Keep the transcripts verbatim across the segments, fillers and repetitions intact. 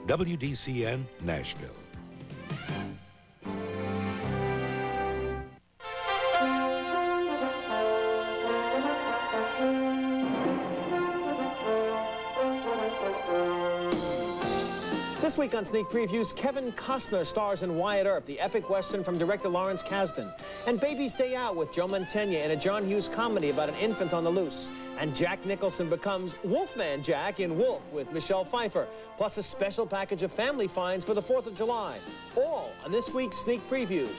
W D C N, Nashville. This week on Sneak Previews, Kevin Costner stars in Wyatt Earp, the epic western from director Lawrence Kasdan. And Baby's Day Out with Joe Mantegna in a John Hughes comedy about an infant on the loose. And Jack Nicholson becomes Wolfman Jack in Wolf with Michelle Pfeiffer. Plus a special package of family finds for the fourth of July. All on this week's Sneak Previews.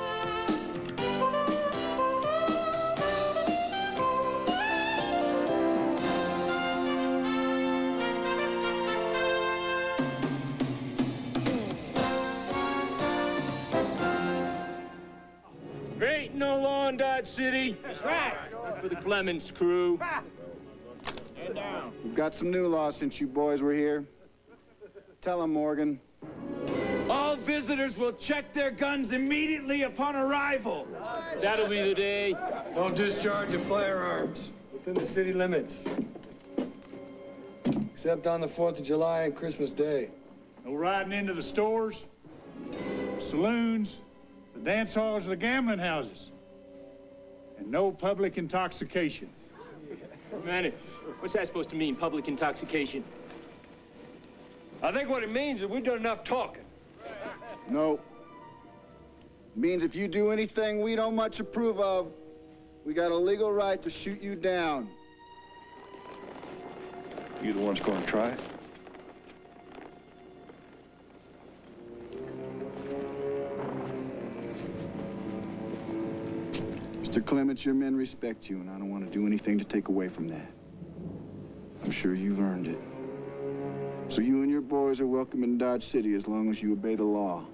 Ain't no law in Dodge City. That's right. Not for the Clements crew. Stand down. We've got some new laws since you boys were here. Tell them, Morgan. All visitors will check their guns immediately upon arrival. That'll be the day. Don't discharge your firearms within the city limits. Except on the fourth of July and Christmas Day. No riding into the stores, saloons, the dance halls, or the gambling houses. And no public intoxication. Man, what's that supposed to mean, public intoxication? I think what it means is we've done enough talking. No. Means if you do anything we don't much approve of, we got a legal right to shoot you down. You the ones going to try it? Mister Clements, your men respect you, and I don't want to do anything to take away from that. I'm sure you've earned it. So you and your boys are welcome in Dodge City as long as you obey the law.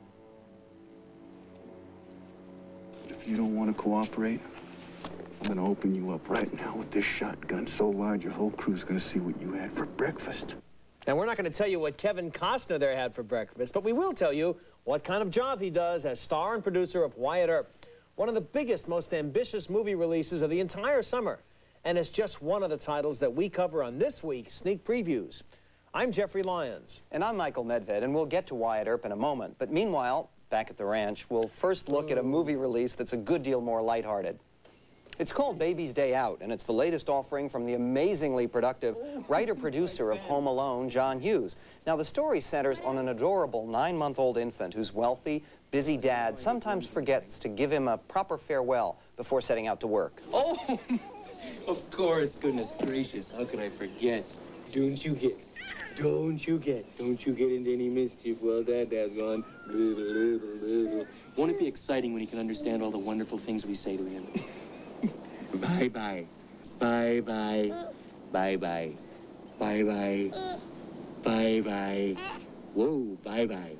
But if you don't want to cooperate, I'm going to open you up right now with this shotgun so loud your whole crew's going to see what you had for breakfast. And we're not going to tell you what Kevin Costner there had for breakfast, but we will tell you what kind of job he does as star and producer of Wyatt Earp, one of the biggest, most ambitious movie releases of the entire summer. And it's just one of the titles that we cover on this week's Sneak Previews. I'm Jeffrey Lyons. And I'm Michael Medved, and we'll get to Wyatt Earp in a moment. But meanwhile, back at the ranch, we'll first look at a movie release that's a good deal more lighthearted. It's called Baby's Day Out, and it's the latest offering from the amazingly productive writer-producer of Home Alone, John Hughes. Now, the story centers on an adorable nine-month-old infant whose wealthy, busy dad sometimes forgets to give him a proper farewell before setting out to work. Oh, of course, goodness gracious, how could I forget? Don't you get, don't you get, don't you get into any mischief while Dad Dad's gone. Little, little, little. Won't it be exciting when he can understand all the wonderful things we say to him? Bye-bye, bye-bye, bye-bye, bye-bye, bye-bye. Whoa, bye-bye.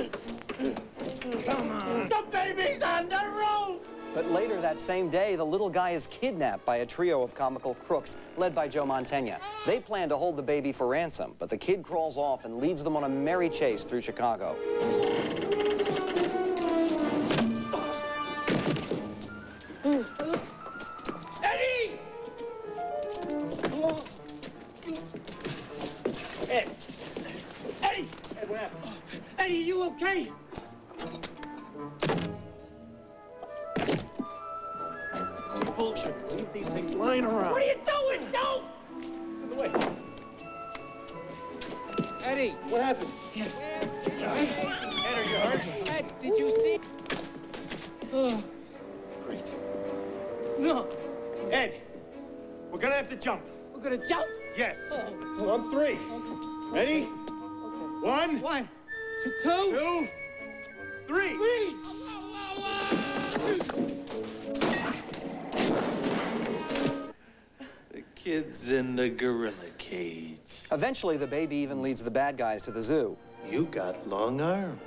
Come on. The baby's on the roof! But later that same day, the little guy is kidnapped by a trio of comical crooks led by Joe Mantegna. They plan to hold the baby for ransom, but the kid crawls off and leads them on a merry chase through Chicago. Eddie! Ed. Eddie! Ed, what happened? Eddie, you okay? Bullshit. Leave these things lying around. What are you doing? No! It's in the way. Eddie! What happened? Ed, Ed, are you hurt? Ed, did you see? Oh, Great. no. Ed, we're gonna have to jump. We're gonna jump? Yes. Oh. On three. Ready? One, One, two, two, three. three. The kid's in the gorilla cage. Eventually, the baby even leads the bad guys to the zoo. You got long arms.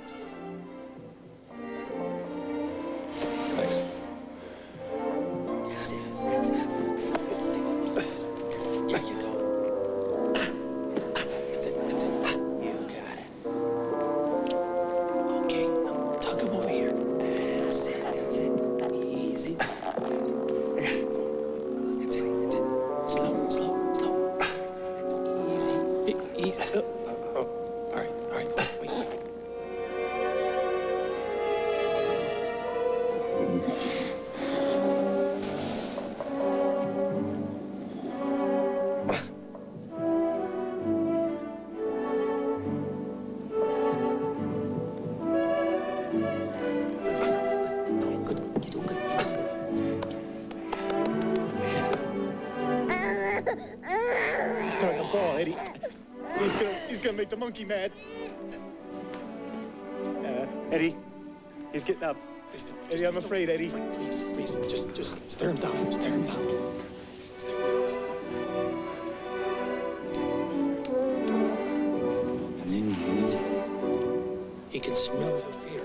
That's it. That's it. Just stick. There you go. That's it. That's it. You got it. Okay. Now tuck him over here. That's it. That's it. Easy. That's it. That's it. Slow. Slow. Slow. That's easy. Easy. Oh, oh. All right. All right. fall, Eddie. He's gonna, he's gonna make the monkey mad. Uh, Eddie, he's getting up. Eddie, I'm afraid, Eddie. Please, please, just, just stare him down. Stare him down. That's it. That's it. He can smell your fear.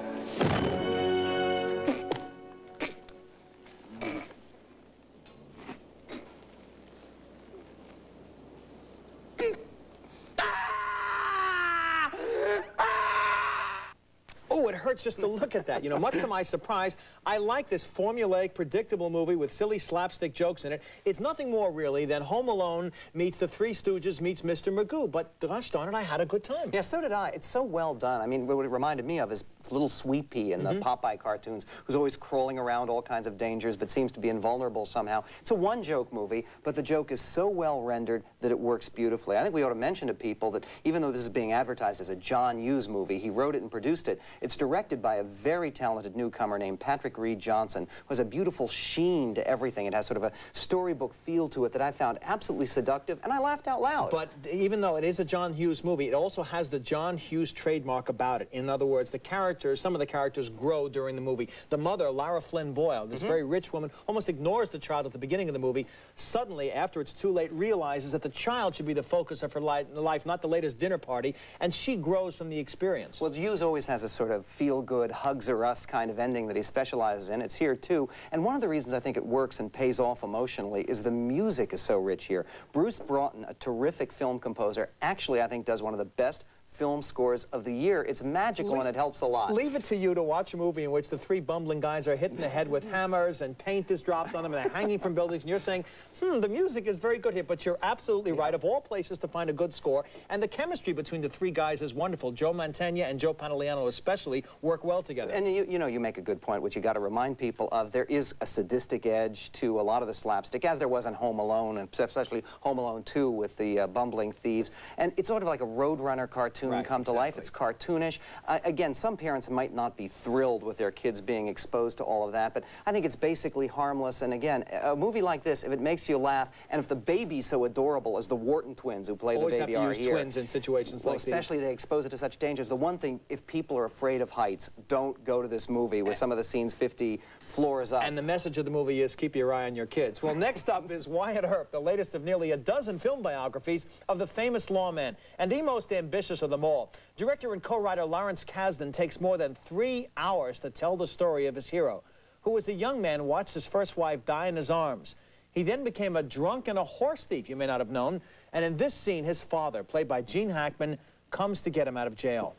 Oh, it hurts just to look at that. You know, much to my surprise, I like this formulaic, predictable movie with silly slapstick jokes in it. It's nothing more, really, than Home Alone meets The Three Stooges meets Mister Magoo. But, gosh darn it, I had a good time. Yeah, so did I. It's so well done. I mean, what it reminded me of is little Sweet Pea in the mm-hmm. Popeye cartoons, who's always crawling around all kinds of dangers, but seems to be invulnerable somehow. It's a one-joke movie, but the joke is so well rendered that it works beautifully. I think we ought to mention to people that even though this is being advertised as a John Hughes movie, he wrote it and produced it. It's directed by a very talented newcomer named Patrick Reed Johnson, who has a beautiful sheen to everything. It has sort of a storybook feel to it that I found absolutely seductive, and I laughed out loud. But even though it is a John Hughes movie, it also has the John Hughes trademark about it. In other words, the characters, some of the characters grow during the movie. The mother, Lara Flynn Boyle, this mm-hmm. very rich woman, almost ignores the child at the beginning of the movie. Suddenly, after it's too late, realizes that the child should be the focus of her li life, not the latest dinner party, and she grows from the experience. Well, Hughes always has a sort of feel-good, hugs-er-us kind of ending that he specializes in. It's here, too. And one of the reasons I think it works and pays off emotionally is the music is so rich here. Bruce Broughton, a terrific film composer, actually, I think, does one of the best film scores of the year. It's magical Le and it helps a lot. Leave it to you to watch a movie in which the three bumbling guys are hit in the head with hammers and paint is dropped on them and they're hanging from buildings, and you're saying, hmm, the music is very good here, but you're absolutely yeah. right. Of all places to find a good score, and the chemistry between the three guys is wonderful. Joe Mantegna and Joe Pantoliano especially work well together. And you, you know, you make a good point, which you got to remind people of. There is a sadistic edge to a lot of the slapstick, as there was in Home Alone, and especially Home Alone two with the uh, bumbling thieves. And it's sort of like a Roadrunner cartoon right, come exactly. to life. It's cartoonish. Uh, again, some parents might not be thrilled with their kids being exposed to all of that, but I think it's basically harmless. And again, a movie like this, if it makes you laugh, and if the baby's so adorable as the Wharton twins who play Always the baby are have to use here, twins in situations well, like especially these. they expose it to such dangers. The one thing, if people are afraid of heights, don't go to this movie with some of the scenes fifty floors up. And the message of the movie is keep your eye on your kids. Well, next up is Wyatt Earp, the latest of nearly a dozen film biographies of the famous lawman, and the most ambitious of them all. Director and co-writer Lawrence Kasdan takes more than three hours to tell the story of his hero, who as a young man watched his first wife die in his arms. He then became a drunk and a horse thief, you may not have known, and in this scene, his father, played by Gene Hackman, comes to get him out of jail.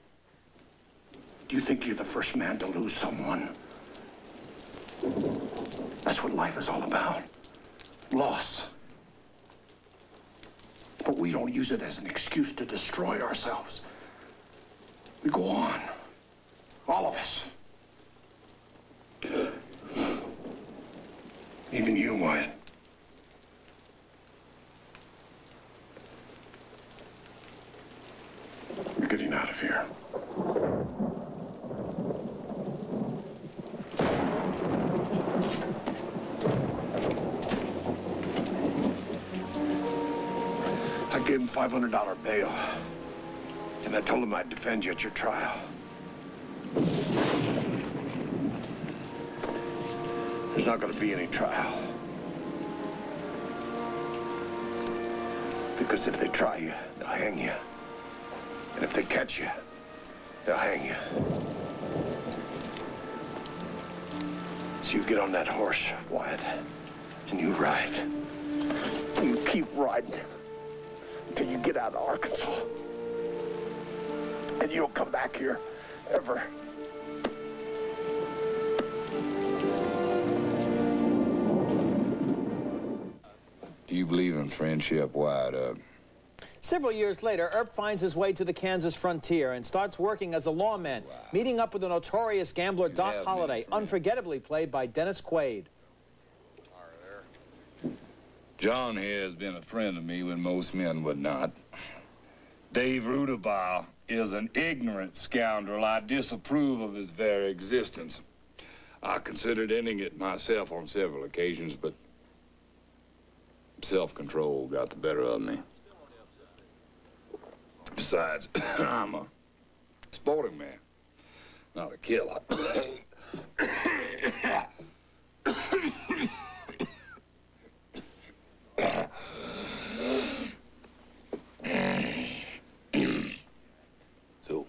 Do you think you're the first man to lose someone? That's what life is all about. Loss. But we don't use it as an excuse to destroy ourselves. We go on. All of us. Even you, Wyatt. We're getting out of here. I gave him five hundred dollar bail, and I told him I'd defend you at your trial. There's not going to be any trial. Because if they try you, they'll hang you. And if they catch you, they'll hang you. So you get on that horse, Wyatt, and you ride. You keep riding until you get out of Arkansas. And you don't come back here, ever. Do you believe in friendship, Wyatt Earp? Several years later, Earp finds his way to the Kansas frontier and starts working as a lawman, wow. meeting up with the notorious gambler you Doc Holliday, unforgettably played by Dennis Quaid. John here has been a friend of me when most men would not. Dave Rudabaugh is an ignorant scoundrel. I disapprove of his very existence. I considered ending it myself on several occasions, but self-control got the better of me. Besides, I'm a sporting man, not a killer. So,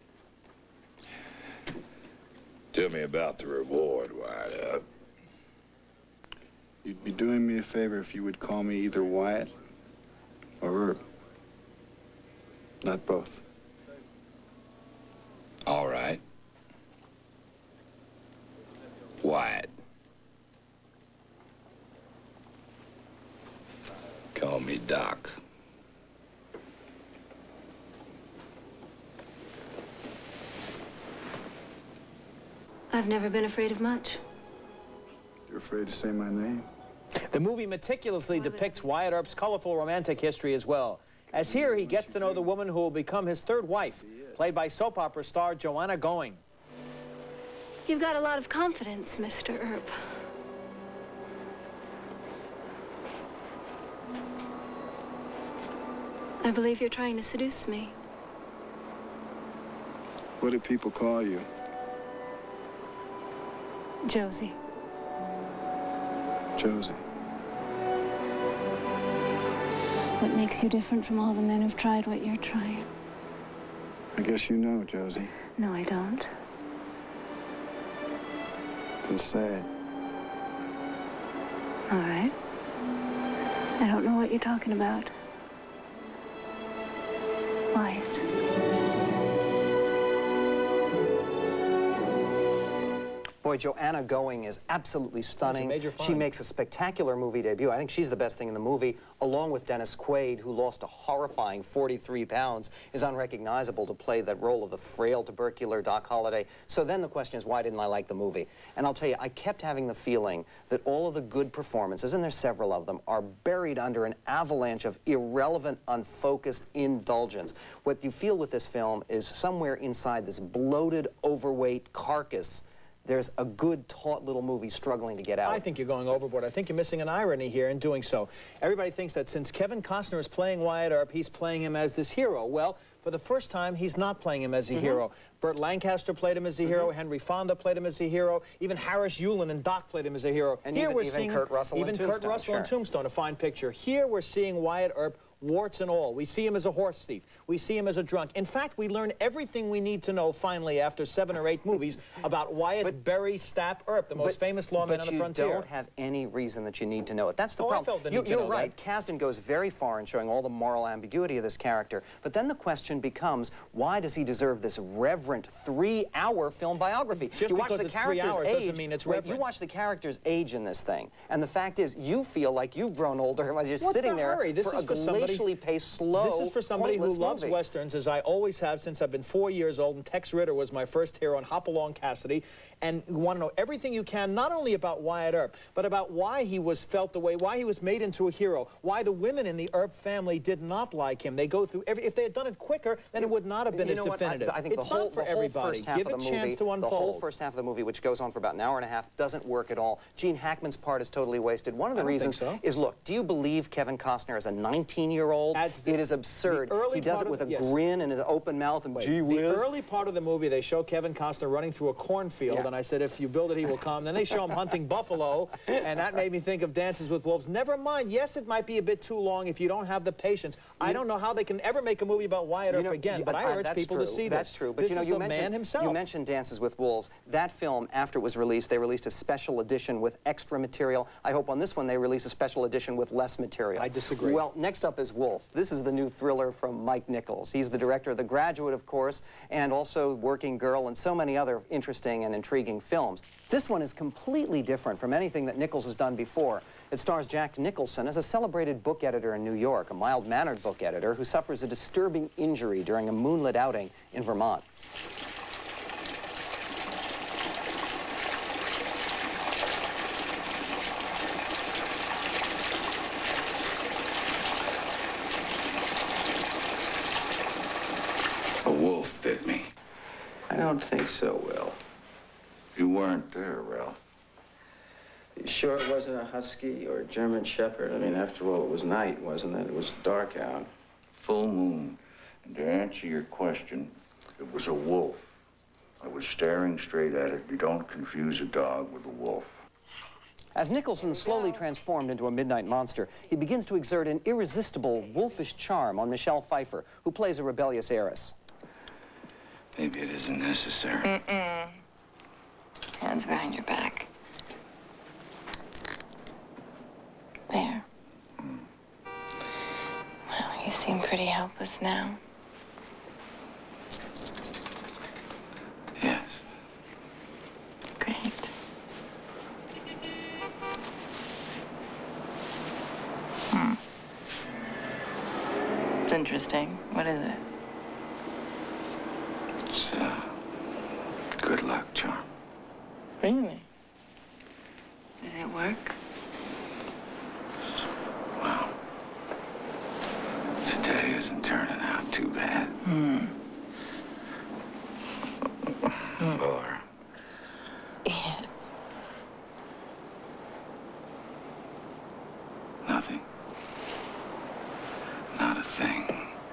tell me about the reward, Wyatt. You'd be doing me a favor if you would call me either Wyatt or Herb. Not both. All right. Wyatt. Call me Doc. I've never been afraid of much. You're afraid to say my name? The movie meticulously depicts Wyatt Earp's colorful romantic history as well. As here, he gets to know the woman who will become his third wife, played by soap opera star Joanna Going. You've got a lot of confidence, Mister Earp. I believe you're trying to seduce me. What do people call you? Josie. Josie. What makes you different from all the men who've tried what you're trying? I guess you know, Josie. No, I don't. Then say it. All right. I don't know what you're talking about. Wyatt. Boy, Joanna Going is absolutely stunning. Major She find. makes a spectacular movie debut. I think she's the best thing in the movie, along with Dennis Quaid, who lost a horrifying forty-three pounds, is unrecognizable to play that role of the frail, tubercular Doc Holliday. So then the question is, why didn't I like the movie? And I'll tell you, I kept having the feeling that all of the good performances, and there's several of them, are buried under an avalanche of irrelevant, unfocused indulgence. What you feel with this film is somewhere inside this bloated, overweight carcass, there's a good, taut little movie struggling to get out. I think you're going overboard. I think you're missing an irony here in doing so. Everybody thinks that since Kevin Costner is playing Wyatt Earp, he's playing him as this hero. Well, for the first time, he's not playing him as a mm-hmm. hero. Burt Lancaster played him as a mm-hmm. hero. Henry Fonda played him as a hero. Even Harris Yulin and Doc played him as a hero. And here even, we're even seeing Kurt Russell even and Kurt Tombstone, Russell sure. and Tombstone, a fine picture. Here we're seeing Wyatt Earp, warts and all. We see him as a horse thief. We see him as a drunk. In fact, we learn everything we need to know, finally, after seven or eight movies, about Wyatt but, Berry Stapp Earp, the most but, famous lawman on the frontier. But you don't have any reason that you need to know it. That's the oh, problem. I felt the you, need to you're know right. that. Kasdan goes very far in showing all the moral ambiguity of this character. But then the question becomes, why does he deserve this reverent three-hour film biography? Just you because watch the it's three character's hours age, doesn't mean it's wait, reverent. You watch the character's age in this thing, and the fact is, you feel like you've grown older as you're What's sitting the there hurry? This for is a for somebody, glacially paced, slow, This is for somebody who loves movie. Westerns, as I always have since I've been four years old, and Tex Ritter was my first hero on Hopalong Cassidy, and you want to know everything you can, not only about Wyatt Earp, but about why he was felt the way, why he was made into a hero, why the women in the Earp family did not like him. They go through every, if they had done it quicker, then it would not have been you as know definitive. What? I, I think it's the whole, not for the whole everybody. First half Give of a the chance movie, to unfold. The whole first half of the movie, which goes on for about an hour and a half, doesn't work at all. Gene Hackman's part is totally wasted. One of the I don't reasons think so. is, look, do you believe Kevin Costner is a nineteen-year-old? It is absurd. He does it with a yes. grin and his open mouth and Wait, gee whiz. The early part of the movie, they show Kevin Costner running through a cornfield, Yeah. and I said, if you build it, he will come. Then they show him hunting buffalo, and that made me think of Dances with Wolves. Never mind. Yes, it might be a bit too long if you don't have the patience. I don't know how they can ever make a movie about Wyatt You Earp know, again, you- but I uh, urge that's people true. to see That's this. true. But this you know, is you the mentioned, man himself. You mentioned Dances with Wolves. That film, after it was released, they released a special edition with extra material. I hope on this one they release a special edition with less material. I disagree. Well, next up is Wolf. This is the new thriller from Mike Nichols. He's the director of The Graduate, of course, and also Working Girl and so many other interesting and intriguing films. This one is completely different from anything that Nichols has done before. It stars Jack Nicholson as a celebrated book editor in New York, a mild-mannered book editor who suffers a disturbing injury during a moonlit outing in Vermont. A wolf bit me. I don't think so, Will. You weren't there, Ralph. You sure it wasn't a husky or a German shepherd? I mean, after all, it was night, wasn't it? It was dark out. Full moon. And to answer your question, it was a wolf. I was staring straight at it. You don't confuse a dog with a wolf. As Nicholson slowly transformed into a midnight monster, he begins to exert an irresistible wolfish charm on Michelle Pfeiffer, who plays a rebellious heiress. Maybe it isn't necessary. Mm-mm. Hands behind your back. There. Mm. Well, you seem pretty helpless now. Yes. Great. Hmm. It's interesting. What is it? It's a good luck charm. Really? Does it work? Well, today isn't turning out too bad. Hmm. Or... Yeah. Nothing. Not a thing.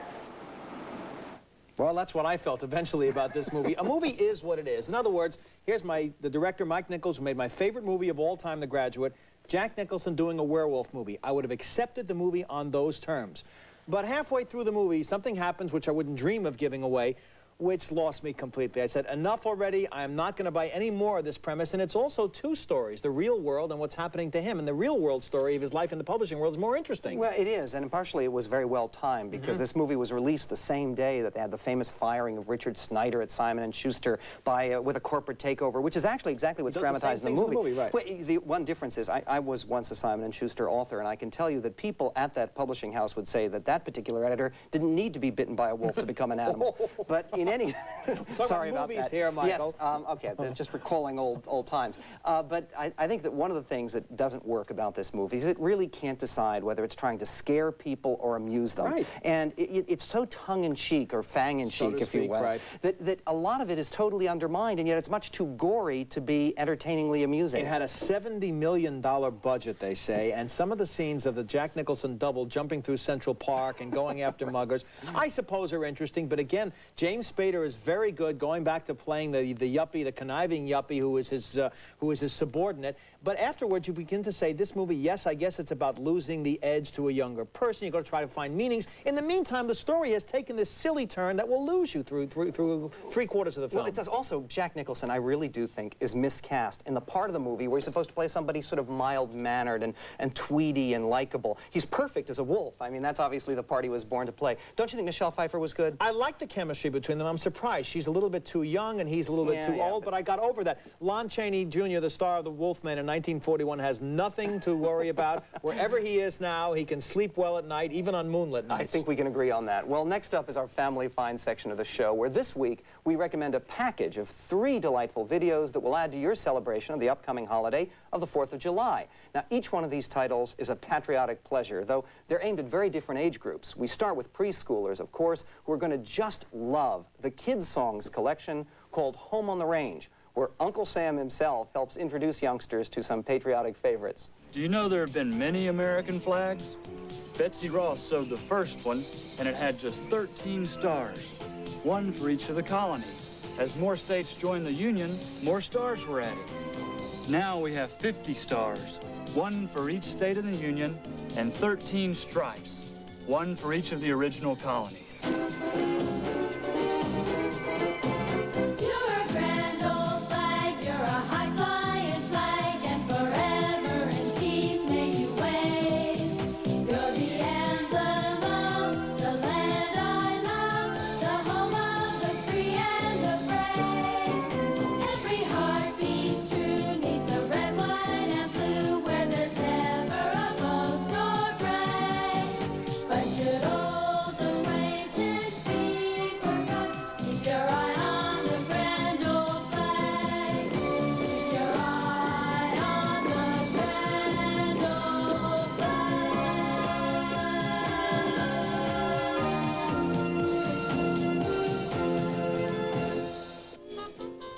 Well, that's what I felt eventually about this movie. A movie is what it is. In other words, here's my the director, Mike Nichols, who made my favorite movie of all time, The Graduate. Jack Nicholson doing a werewolf movie. I would have accepted the movie on those terms. But halfway through the movie, something happens which I wouldn't dream of giving away, which lost me completely. I said, enough already. I am not going to buy any more of this premise. And it's also two stories, the real world and what's happening to him. And the real world story of his life in the publishing world is more interesting. Well, it is, and partially it was very well timed, because mm-hmm. this movie was released the same day that they had the famous firing of Richard Snyder at Simon and Schuster by, uh, with a corporate takeover, which is actually exactly what's dramatized in the movie. in the movie. Right. Well, the one difference is I, I was once a Simon and Schuster author, and I can tell you that people at that publishing house would say that that particular editor didn't need to be bitten by a wolf to become an animal. But in any... Sorry about, about that. Here, Michael. Yes, um, okay, just recalling old old times. Uh, but I, I think that one of the things that doesn't work about this movie is it really can't decide whether it's trying to scare people or amuse them. Right. And it, it's so tongue-in-cheek or fang-in-cheek, so if you will, right. that, that a lot of it is totally undermined, and yet it's much too gory to be entertainingly amusing. It had a seventy million dollar budget, they say, and some of the scenes of the Jack Nicholson double jumping through Central Park and going after muggers, I suppose are interesting, but again, James Spader is very good going back to playing the, the yuppie, the conniving yuppie who is his, uh, who is his subordinate. But afterwards, you begin to say, this movie, yes, I guess it's about losing the edge to a younger person. You've got to try to find meanings. In the meantime, the story has taken this silly turn that will lose you through, through, through three quarters of the film. Well, it does also, Jack Nicholson, I really do think, is miscast in the part of the movie where he's supposed to play somebody sort of mild-mannered and, and tweedy and likable. He's perfect as a wolf. I mean, that's obviously the part he was born to play. Don't you think Michelle Pfeiffer was good? I like the chemistry between them. I'm surprised. She's a little bit too young and he's a little yeah, bit too yeah, old, but... but I got over that. Lon Chaney Junior, the star of The Wolfman in nineteen forty-one, has nothing to worry about. Wherever he is now, he can sleep well at night, even on moonlit nights. I think we can agree on that. Well, next up is our Family Find section of the show, where this week we recommend a package of three delightful videos that will add to your celebration of the upcoming holiday of the fourth of July. Now, each one of these titles is a patriotic pleasure, though they're aimed at very different age groups. We start with preschoolers, of course, who are going to just love the Kids Songs collection called Home on the Range, where Uncle Sam himself helps introduce youngsters to some patriotic favorites. Do you know there have been many American flags? Betsy Ross sewed the first one, and it had just thirteen stars, one for each of the colonies. As more states joined the Union, more stars were added. Now we have fifty stars, one for each state in the Union, and thirteen stripes, one for each of the original colonies. But should old acquaintance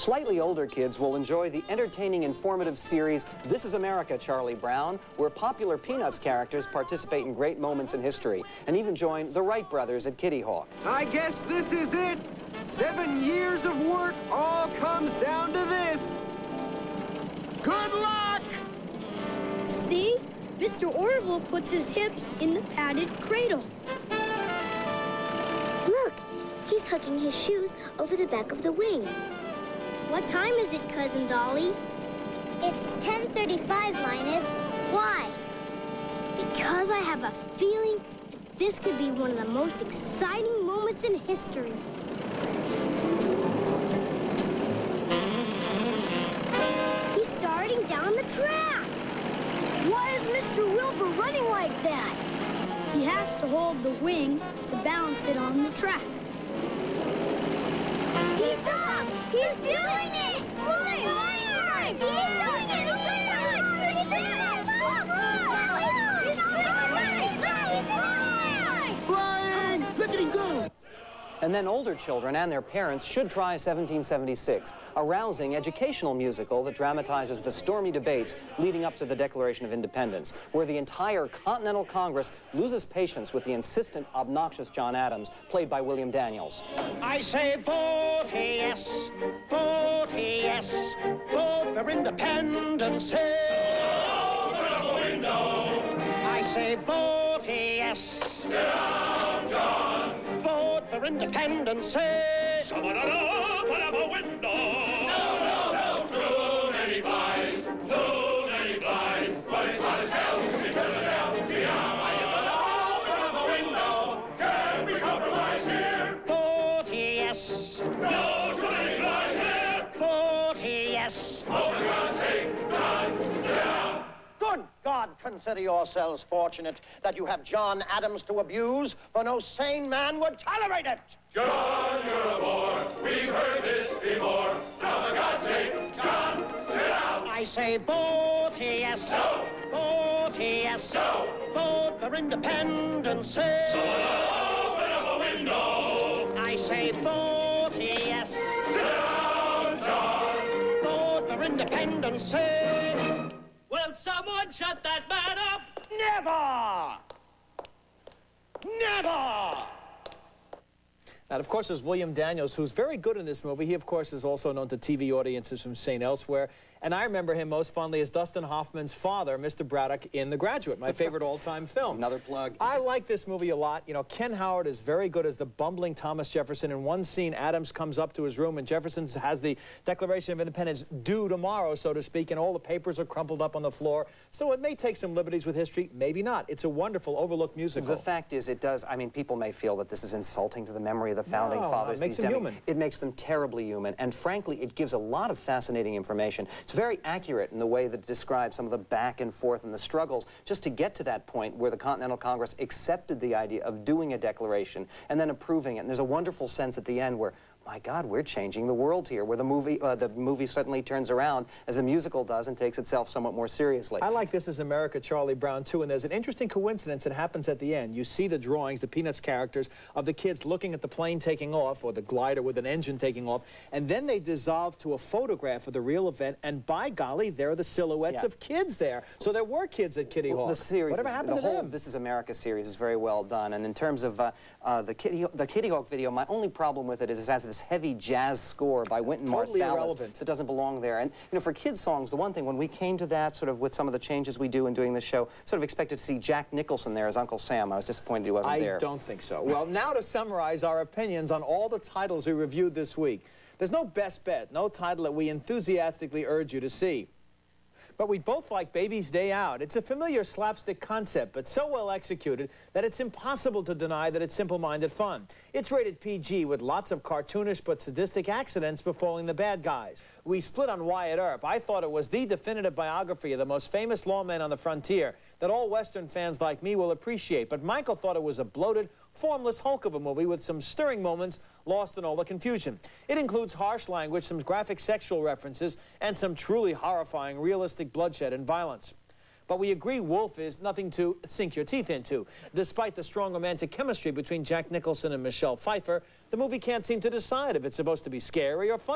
Slightly older kids will enjoy the entertaining, informative series This Is America, Charlie Brown, where popular Peanuts characters participate in great moments in history and even join the Wright brothers at Kitty Hawk. I guess this is it. Seven years of work all comes down to this. Good luck! See? Mister Orville puts his hips in the padded cradle. Look, he's hooking his shoes over the back of the wing. What time is it, Cousin Dolly? It's ten thirty-five, Linus. Why? Because I have a feeling that this could be one of the most exciting moments in history. He's starting down the track. Why is Mister Wilbur running like that? He has to hold the wing to balance it on the track. He's up! He's doing it! He's flying! He's doing it! He's doing it! He's doing it! Flying! Look at him go! And then older children and their parents should try seventeen seventy-six, a rousing educational musical that dramatizes the stormy debates leading up to the Declaration of Independence, where the entire Continental Congress loses patience with the insistent, obnoxious John Adams, played by William Daniels. I say vote yes, vote yes, vote for independence. Open up a window. I say vote yes. Down, John. Vote for independence. Someone open up a window. No, no, no, too many flies, too many flies. But it's hot as hell in Philadelphia. Open up a window. Can we compromise here? Vote yes. No, too many flies here. Vote yes. Oh, for God's sake, John, sit down. Good God, consider yourselves fortunate that you have John Adams to abuse, for no sane man would tolerate it. John, you're a bore. We've heard this before. Now, for God's sake, John, sit down. I say vote yes. No. Vote yes. No. Vote for independence. Someone open up a window. I say vote yes. Sit down, John. Vote for independence. Will someone shut that man up? Never! Never! And of course, there's William Daniels, who's very good in this movie. He, of course, is also known to T V audiences from Saint Elsewhere. And I remember him most fondly as Dustin Hoffman's father, Mister Braddock, in The Graduate, my favorite all-time film. Another plug. I like this movie a lot. You know, Ken Howard is very good as the bumbling Thomas Jefferson. In one scene, Adams comes up to his room, and Jefferson has the Declaration of Independence due tomorrow, so to speak, and all the papers are crumpled up on the floor. So it may take some liberties with history, maybe not. It's a wonderful, overlooked musical. The fact is, it does, I mean, people may feel that this is insulting to the memory of the founding no, fathers. it makes them human. It makes them terribly human, and frankly, it gives a lot of fascinating information. It's very accurate in the way that it describes some of the back and forth and the struggles just to get to that point where the Continental Congress accepted the idea of doing a declaration and then approving it. And there's a wonderful sense at the end where, my God, we're changing the world here, where the movie, uh, the movie suddenly turns around, as the musical does, and takes itself somewhat more seriously. I like This Is America, Charlie Brown, too, and there's an interesting coincidence that happens at the end. You see the drawings, the Peanuts characters, of the kids looking at the plane taking off, or the glider with an engine taking off, and then they dissolve to a photograph of the real event, and by golly, there are the silhouettes Yeah. of kids there. So there were kids at Kitty Hawk. The series, Whatever is, happened the to whole them? This Is America series is very well done, and in terms of uh, uh, the, Kitty, the Kitty Hawk video, my only problem with it is it has this heavy jazz score by Wynton Totally Marsalis irrelevant. that doesn't belong there. And, you know, for kids' songs, the one thing, when we came to that, sort of with some of the changes we do in doing this show, sort of expected to see Jack Nicholson there as Uncle Sam. I was disappointed he wasn't I there. I don't think so. Well, now to summarize our opinions on all the titles we reviewed this week. There's no best bet, no title that we enthusiastically urge you to see. But we both like Baby's Day Out. It's a familiar slapstick concept, but so well executed that it's impossible to deny that it's simple-minded fun. It's rated P G with lots of cartoonish but sadistic accidents befalling the bad guys. We split on Wyatt Earp. I thought it was the definitive biography of the most famous lawmen on the frontier that all Western fans like me will appreciate. But Michael thought it was a bloated, formless hulk of a movie with some stirring moments lost in all the confusion. It includes harsh language, some graphic sexual references, and some truly horrifying realistic bloodshed and violence. But we agree Wolf is nothing to sink your teeth into. Despite the strong romantic chemistry between Jack Nicholson and Michelle Pfeiffer, the movie can't seem to decide if it's supposed to be scary or funny.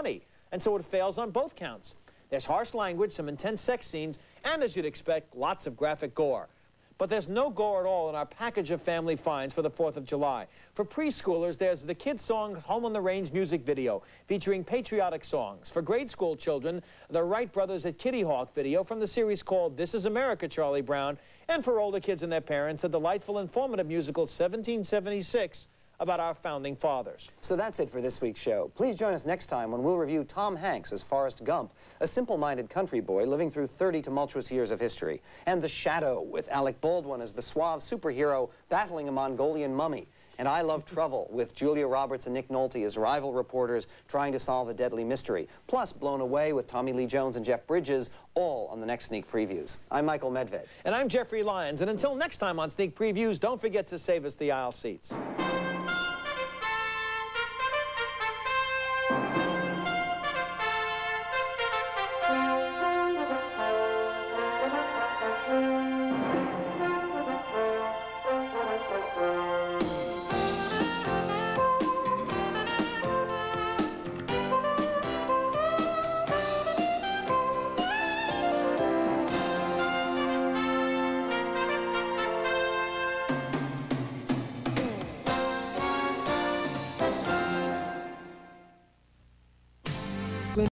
and so it fails on both counts. There's harsh language, some intense sex scenes, and as you'd expect, lots of graphic gore. But there's no gore at all in our package of family finds for the fourth of July. For preschoolers, there's the kids' song Home on the Range music video, featuring patriotic songs. For grade school children, the Wright Brothers at Kitty Hawk video from the series called This Is America, Charlie Brown. And for older kids and their parents, the delightful, informative musical seventeen seventy-six, about our founding fathers. So that's it for this week's show. Please join us next time when we'll review Tom Hanks as Forrest Gump, a simple-minded country boy living through thirty tumultuous years of history, and The Shadow with Alec Baldwin as the suave superhero battling a Mongolian mummy, and I Love Trouble with Julia Roberts and Nick Nolte as rival reporters trying to solve a deadly mystery, plus Blown Away with Tommy Lee Jones and Jeff Bridges, all on the next Sneak Previews. I'm Michael Medved. And I'm Jeffrey Lyons, and until next time on Sneak Previews, don't forget to save us the aisle seats.